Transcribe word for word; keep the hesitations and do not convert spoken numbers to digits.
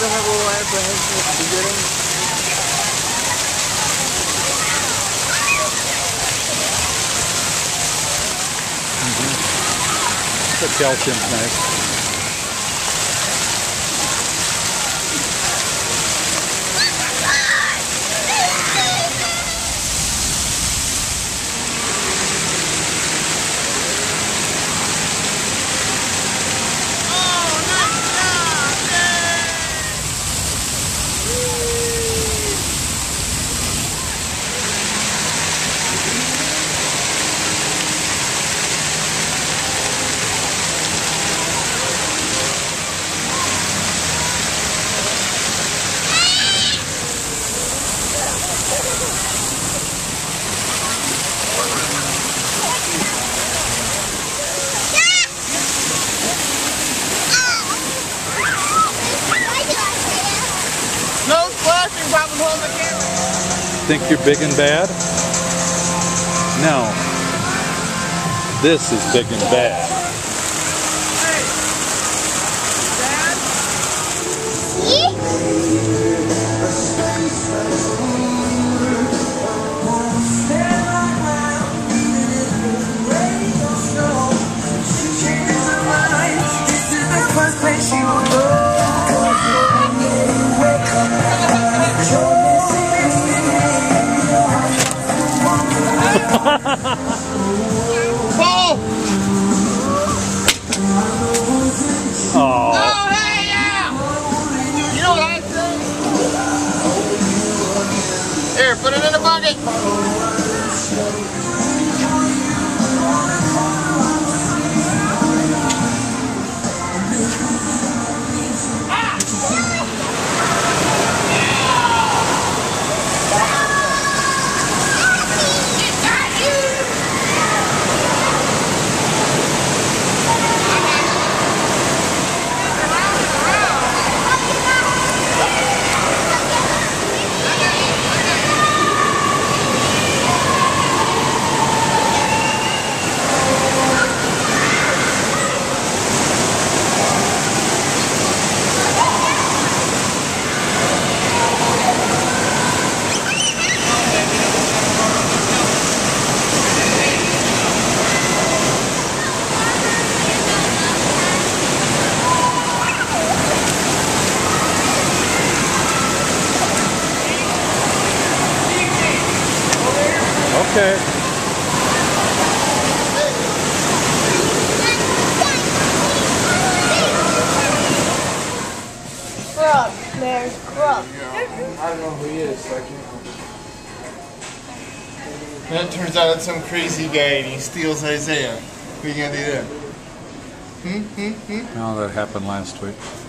don't have a little apprehension at the beginning? Mm-hmm. The calcium's nice. No splashing, Robin, hold the camera. Think you're big and bad? No. This is big and bad. Hey, Dad? Paul! Oh. Oh, hey, yeah! You know what I say? Here, put it in the bucket. Okay. Grub, there's Grub. I don't know who he is, so I can't. Then it turns out it's some crazy guy and he steals Isaiah. What are you gonna do there? Hmm? Hmm? Hmm? No, that happened last week.